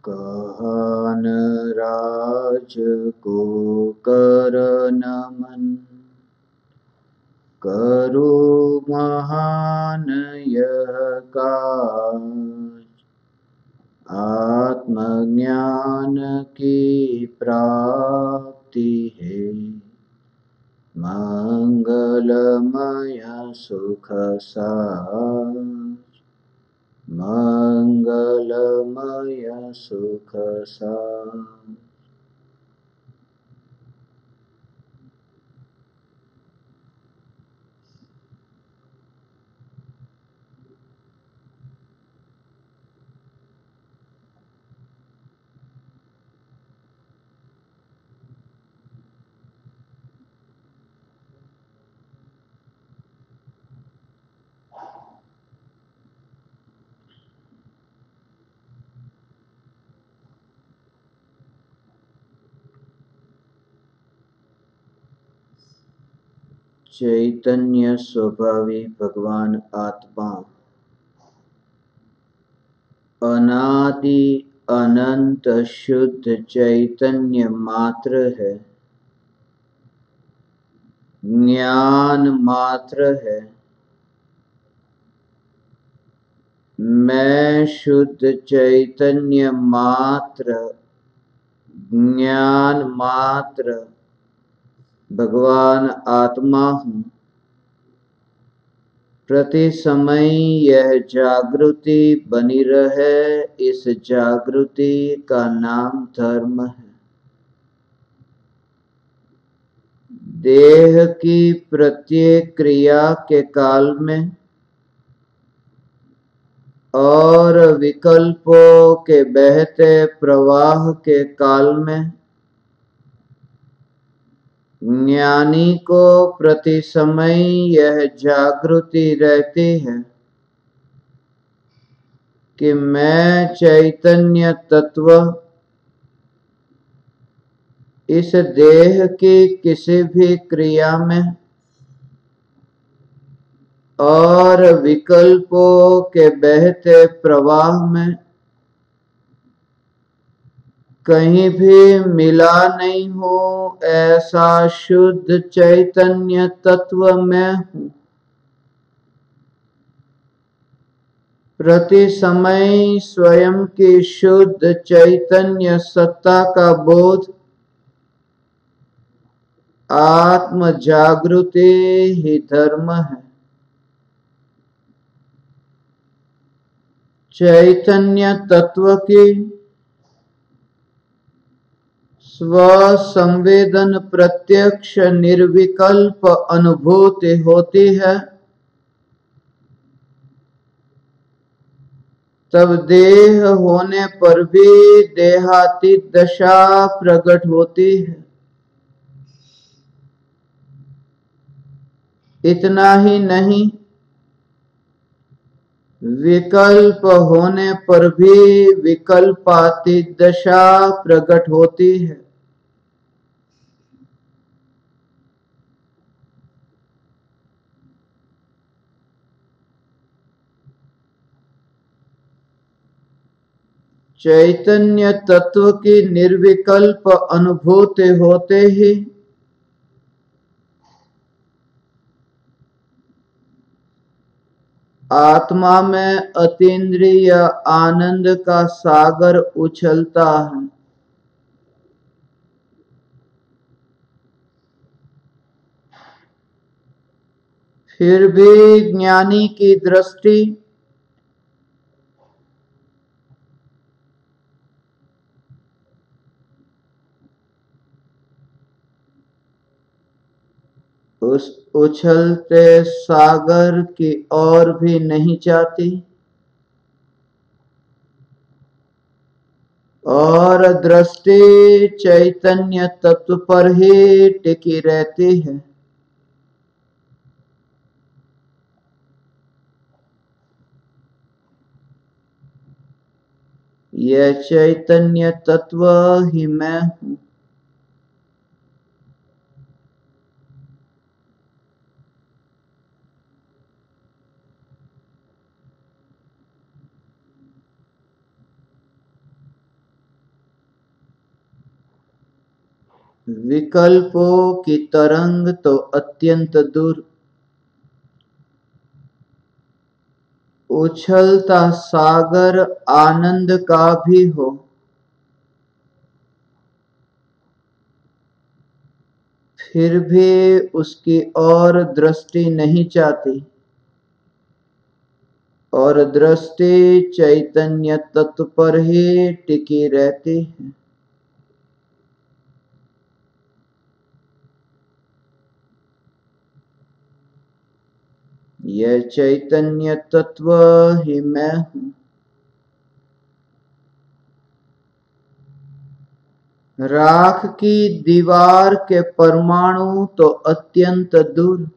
कहान राज को कर नमन, करो महान यह काज। आत्मज्ञान की प्राप्ति है, मंगलमय सुख साज। मंगलमय सुख साज। चैतन्य स्वभावी भगवान आत्मा अनादि अनंत शुद्ध चैतन्य मात्र है, ज्ञान मात्र है। मैं शुद्ध चैतन्य मात्र, ज्ञान मात्र भगवान आत्मा हूँ। प्रति समय यह जागृति बनी रहे, इस जागृति का नाम धर्म है। देह की प्रत्येक क्रिया के काल में और विकल्पों के बहते प्रवाह के काल में ज्ञानी को प्रति समय यह जागृति रहती है कि मैं चैतन्य तत्व इस देह की किसी भी क्रिया में और विकल्पों के बहते प्रवाह में कहीं भी मिला नहीं हो, ऐसा शुद्ध चैतन्य तत्व मैं हूँ। प्रति समय स्वयं की शुद्ध चैतन्य सत्ता का बोध आत्म जागृति ही धर्म है। चैतन्य तत्व की स्व संवेदन प्रत्यक्ष निर्विकल्प अनुभूति होती है, तब देह होने पर भी देहातीत दशा प्रकट होती है। इतना ही नहीं, विकल्प होने पर भी विकल्पातीत दशा प्रकट होती है। चैतन्य तत्व की निर्विकल्प अनुभूति होते ही आत्मा में अतीन्द्रिय आनंद का सागर उछलता है। फिर भी ज्ञानी की दृष्टि उस उछलते सागर की ओर भी नहीं जाती और दृष्टि चैतन्य तत्व पर ही टिकी रहती है। यह चैतन्य तत्व ही मैं हूँ। विकल्पों की तरंग तो अत्यंत दूर, उछलता सागर आनंद का भी हो, फिर भी उसकी ओर दृष्टि नहीं चाहती, और दृष्टि चैतन्य तत्व पर ही टिकी रहती है। यह चैतन्य तत्व ही मैं हूँ। राख की दीवार के परमाणु तो अत्यंत दूर,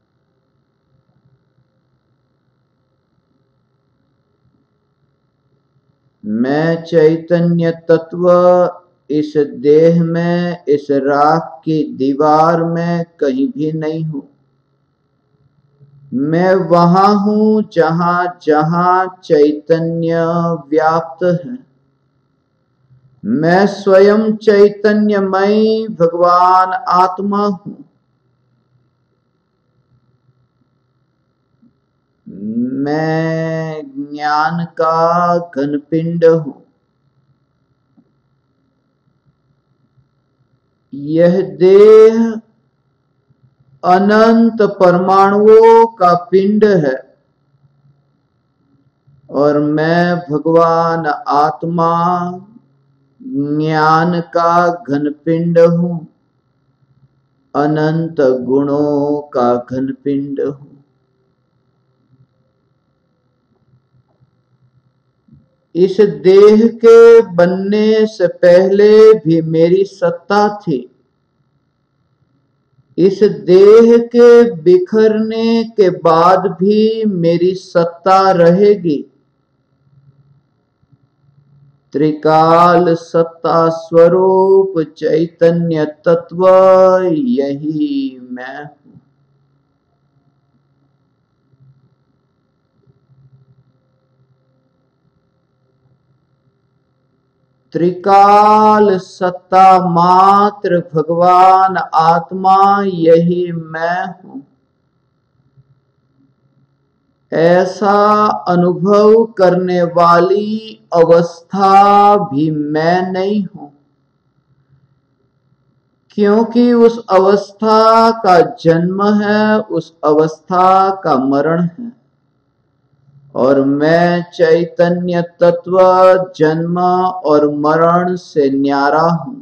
मैं चैतन्य तत्व इस देह में, इस राख की दीवार में कहीं भी नहीं हूँ। मैं वहां हूँ जहां जहां चैतन्य व्याप्त है। मैं स्वयं चैतन्यमय भगवान आत्मा हूँ। मैं ज्ञान का घनपिंड हूँ। यह देह अनंत परमाणुओं का पिंड है, और मैं भगवान आत्मा ज्ञान का घनपिंड हूँ, अनंत गुणों का घनपिंड हूँ। इस देह के बनने से पहले भी मेरी सत्ता थी। इस देह के बिखरने के बाद भी मेरी सत्ता रहेगी। त्रिकाल सत्ता स्वरूप चैतन्य तत्व यही मैं हूँ। त्रिकाल सत्ता मात्र भगवान आत्मा यही मैं हूँ। ऐसा अनुभव करने वाली अवस्था भी मैं नहीं हूँ, क्योंकि उस अवस्था का जन्म है, उस अवस्था का मरण है, और मैं चैतन्य तत्व जन्म और मरण से न्यारा हूँ।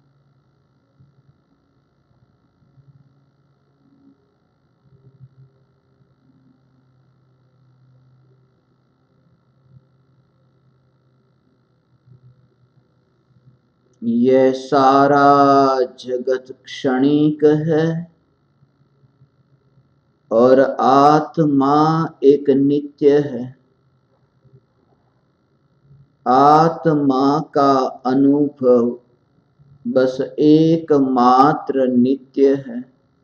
यह सारा जगत क्षणिक है, और आत्मा एक नित्य है। आत्मा का अनुभव बस एकमात्र नित्य है।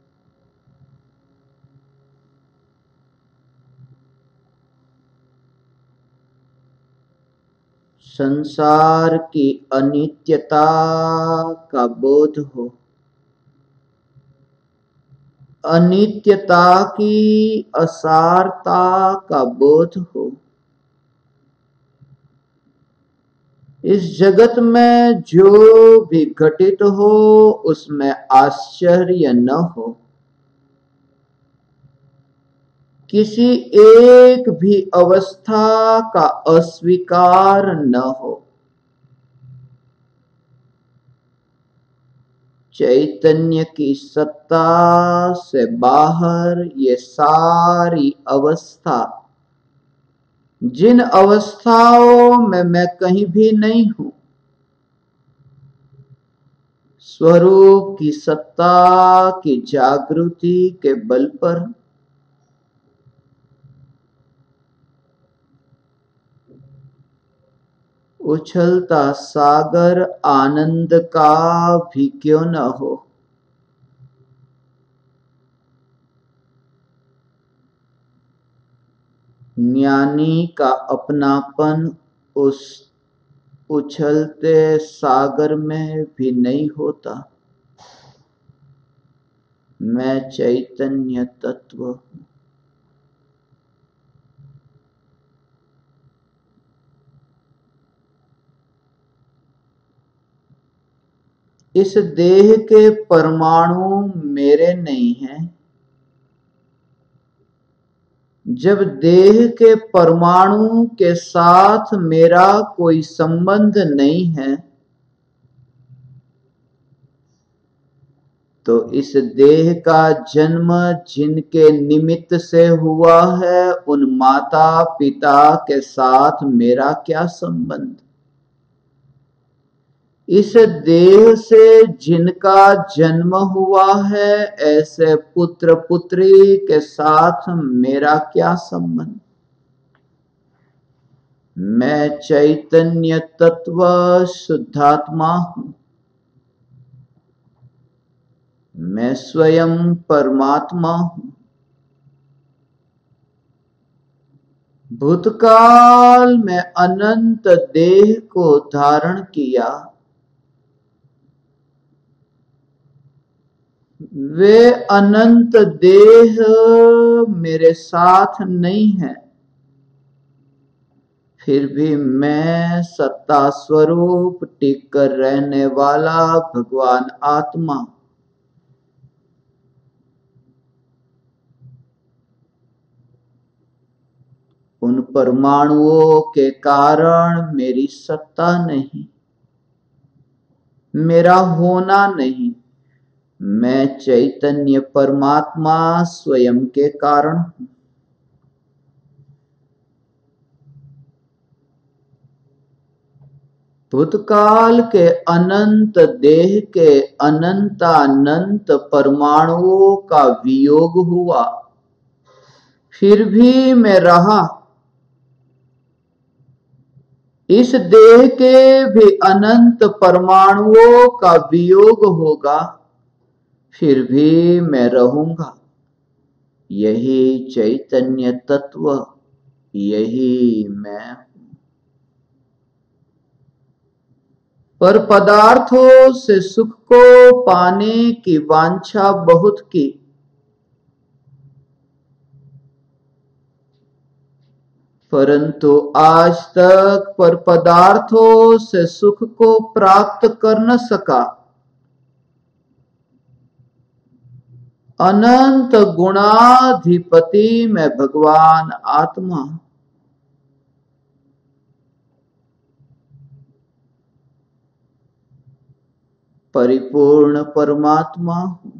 संसार की अनित्यता का बोध हो, अनित्यता की असारता का बोध हो। इस जगत में जो भी घटित हो उसमें आश्चर्य न हो, किसी एक भी अवस्था का अस्वीकार न हो। चैतन्य की सत्ता से बाहर ये सारी अवस्था, जिन अवस्थाओं में मैं कहीं भी नहीं हूं, स्वरूप की सत्ता की जागृति के बल पर उछलता सागर आनंद का भी क्यों न हो, ज्ञानी का अपनापन उस उछलते सागर में भी नहीं होता। मैं चैतन्य तत्व हूँ। इस देह के परमाणु मेरे नहीं हैं। जब देह के परमाणु के साथ मेरा कोई संबंध नहीं है, तो इस देह का जन्म जिनके निमित्त से हुआ है, उन माता पिता के साथ मेरा क्या संबंध? इस देह से जिनका जन्म हुआ है, ऐसे पुत्र पुत्री के साथ मेरा क्या संबंध? मैं चैतन्य तत्व शुद्धात्मा हूँ। मैं स्वयं परमात्मा हूँ। भूतकाल में अनंत देह को धारण किया। वे अनंत देह मेरे साथ नहीं है, फिर भी मैं सत्ता स्वरूप टिक कर रहने वाला भगवान आत्मा। उन परमाणुओं के कारण मेरी सत्ता नहीं, मेरा होना नहीं। मैं चैतन्य परमात्मा स्वयं के कारण हूँ। भूतकाल के अनंत देह के अनंतानंत परमाणुओं का वियोग हुआ, फिर भी मैं रहा। इस देह के भी अनंत परमाणुओं का वियोग होगा, फिर भी मैं रहूंगा। यही चैतन्य तत्व, यही मैं हूं। पर पदार्थों से सुख को पाने की वांछा बहुत की, परंतु आज तक पर पदार्थों से सुख को प्राप्त कर न सका। अनंत गुणाधिपति में भगवान आत्मा, परिपूर्ण परमात्मा हूं।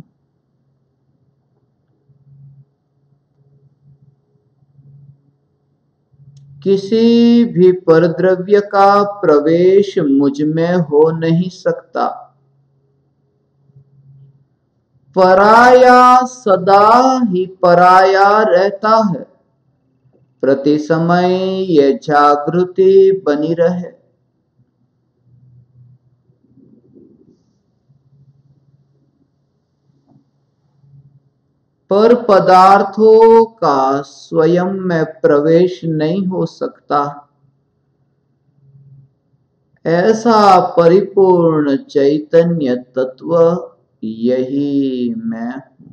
किसी भी परद्रव्य का प्रवेश मुझ में हो नहीं सकता। पराया सदा ही पराया रहता है। प्रति समय यह जागृति बनी रहे। पर पदार्थों का स्वयं में प्रवेश नहीं हो सकता। ऐसा परिपूर्ण चैतन्य तत्व, यही मैं हूं।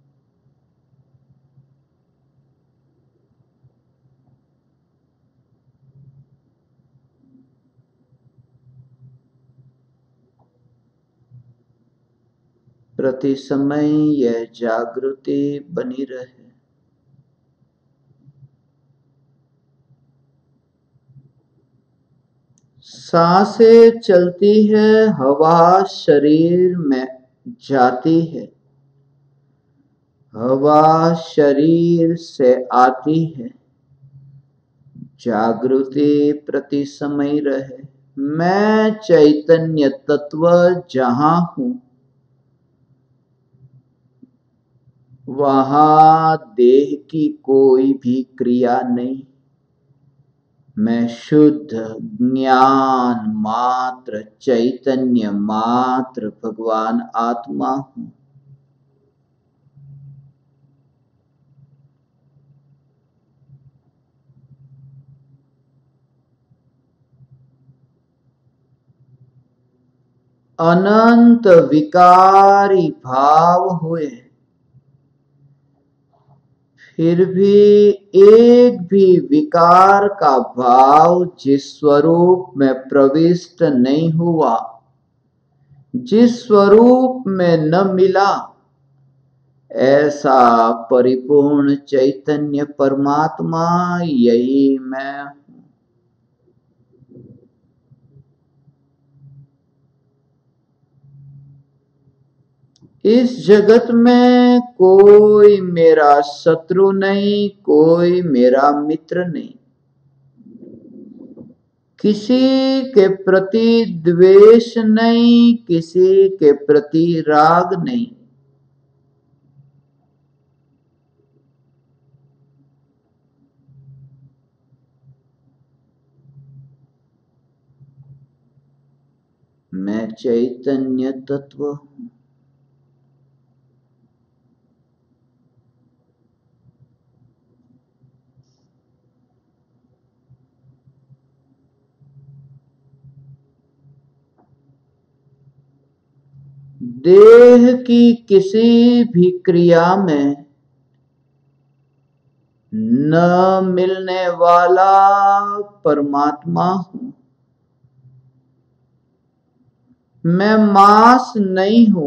प्रति समय यह जागृति बनी रहे। सांसें चलती है, हवा शरीर में जाती है, हवा शरीर से आती है। जागृति प्रति समय रहे। मैं चैतन्य तत्व जहां हूं, वहां देह की कोई भी क्रिया नहीं। मैं शुद्ध ज्ञान मात्र, चैतन्य मात्र भगवान आत्मा हूं। अनंत विकारी भाव हुए, फिर भी एक भी विकार का भाव जिस स्वरूप में प्रविष्ट नहीं हुआ, जिस स्वरूप में न मिला, ऐसा परिपूर्ण चैतन्य परमात्मा यही मैं हूं। इस जगत में कोई मेरा शत्रु नहीं, कोई मेरा मित्र नहीं, किसी के प्रति द्वेष नहीं, किसी के प्रति राग नहीं। मैं चैतन्य तत्व हूं। देह की किसी भी क्रिया में न मिलने वाला परमात्मा हूं। मैं मांस नहीं हूं,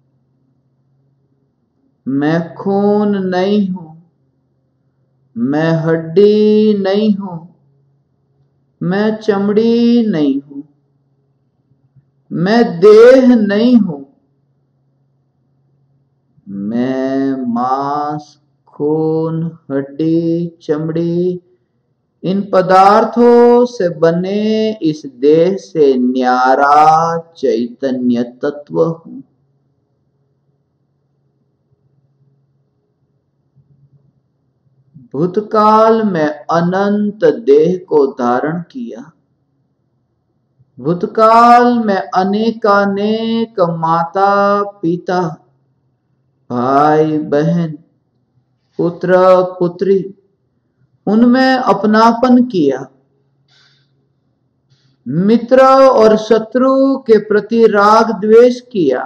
मैं खून नहीं हूं, मैं हड्डी नहीं हूं, मैं चमड़ी नहीं हूं, मैं देह नहीं हूं। मैं मांस, खून, हड्डी, चमड़ी, इन पदार्थों से बने इस देह से न्यारा चैतन्य तत्व हूं। भूतकाल में अनंत देह को धारण किया। भूतकाल में अनेकानेक माता पिता, भाई बहन, पुत्र पुत्री, उनमें अपनापन किया। मित्र और शत्रु के प्रति राग द्वेष किया।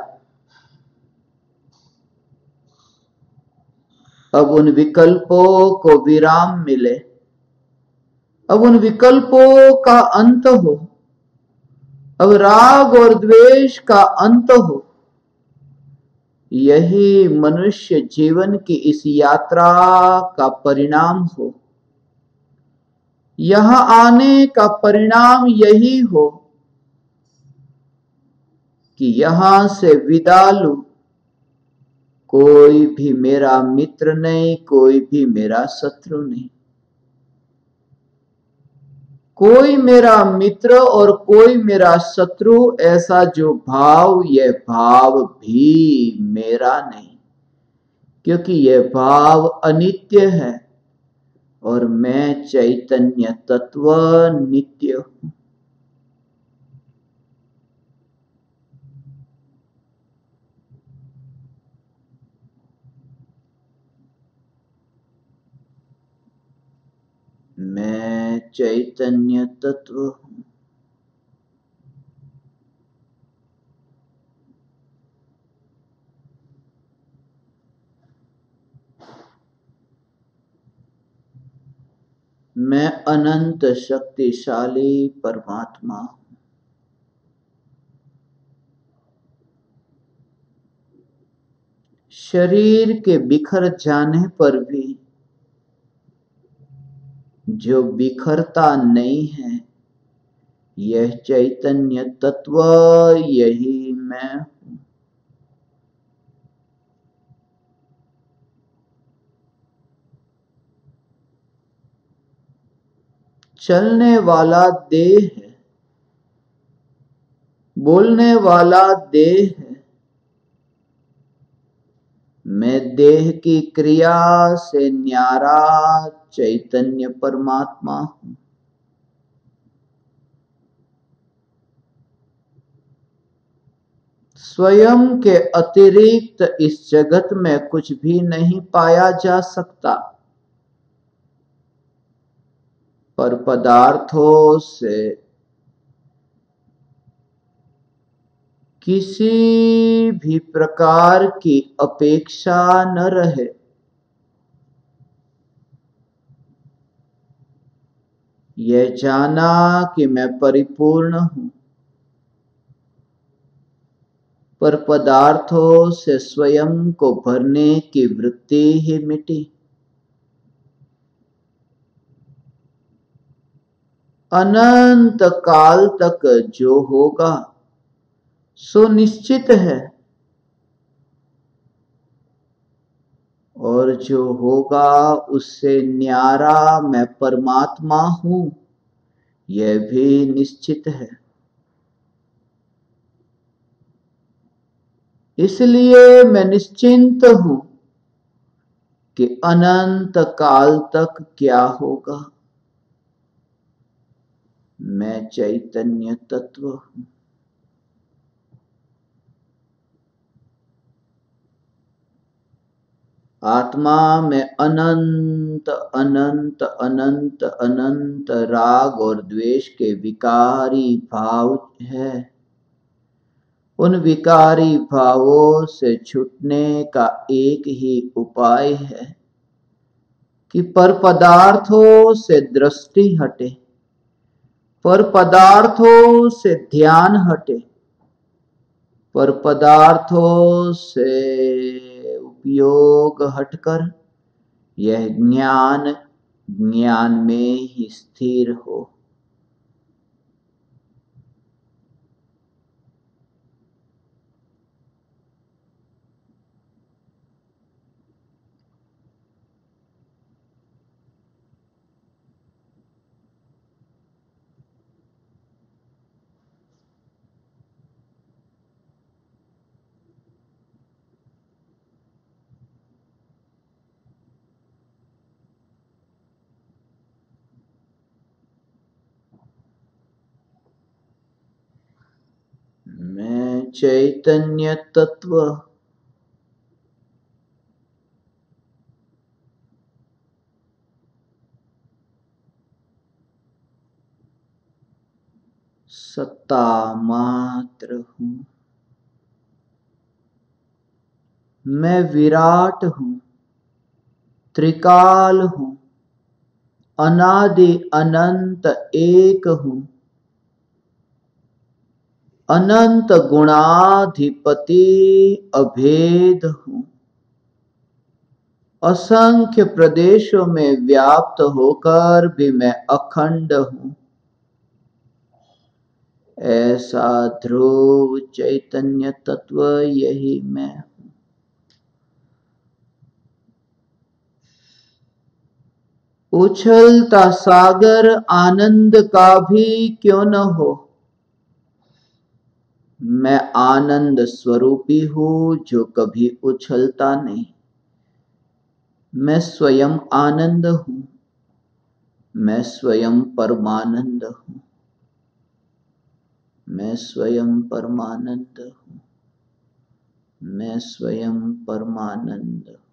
अब उन विकल्पों को विराम मिले, अब उन विकल्पों का अंत हो, अब राग और द्वेष का अंत हो। यही मनुष्य जीवन की इस यात्रा का परिणाम हो। यहां आने का परिणाम यही हो कि यहां से विदा लूं। कोई भी मेरा मित्र नहीं, कोई भी मेरा शत्रु नहीं। कोई मेरा मित्र और कोई मेरा शत्रु ऐसा जो भाव, यह भाव भी मेरा नहीं, क्योंकि यह भाव अनित्य है और मैं चैतन्य तत्व नित्य हूं। मैं चैतन्य तत्व हूं। मैं अनंत शक्तिशाली परमात्मा हूं। शरीर के बिखर जाने पर भी जो बिखरता नहीं है, यह चैतन्य तत्व, यही मैं हूं। चलने वाला देह है, बोलने वाला देह है। मैं देह की क्रिया से न्यारा चैतन्य परमात्मा हूं। स्वयं के अतिरिक्त इस जगत में कुछ भी नहीं पाया जा सकता, पर पदार्थों से किसी भी प्रकार की अपेक्षा न रहे। यह जाना कि मैं परिपूर्ण हूं, पर पदार्थों से स्वयं को भरने की वृत्ति ही मिटी। अनंत काल तक जो होगा सो निश्चित है, और जो होगा उससे न्यारा मैं परमात्मा हूं, यह भी निश्चित है। इसलिए मैं निश्चिंत हूं कि अनंत काल तक क्या होगा। मैं चैतन्य तत्व हूं। आत्मा में अनंत अनंत अनंत अनंत राग और द्वेष के विकारी भाव है। उन विकारी भावों से छूटने का एक ही उपाय है कि पर पदार्थों से दृष्टि हटे, पर पदार्थों से ध्यान हटे, पर पदार्थों से उपयोग हटकर यह ज्ञान ज्ञान में ही स्थिर हो। मैं चैतन्य तत्व, सत्ता मात्र हूं। मैं विराट हूं, त्रिकाल हूं, अनादि अनंत एक हूं, अनंत गुणाधिपति अभेद हूं, असंख्य प्रदेशों में व्याप्त होकर भी मैं अखंड हूं। ऐसा ध्रुव चैतन्य तत्व यही मैं हूं। उछलता सागर आनंद का भी क्यों न हो, मैं आनंद स्वरूपी हूं जो कभी उछलता नहीं। मैं स्वयं आनंद हूं, मैं स्वयं परमानंद हूं, मैं स्वयं परमानंद हूं, मैं स्वयं परमानंद हूं।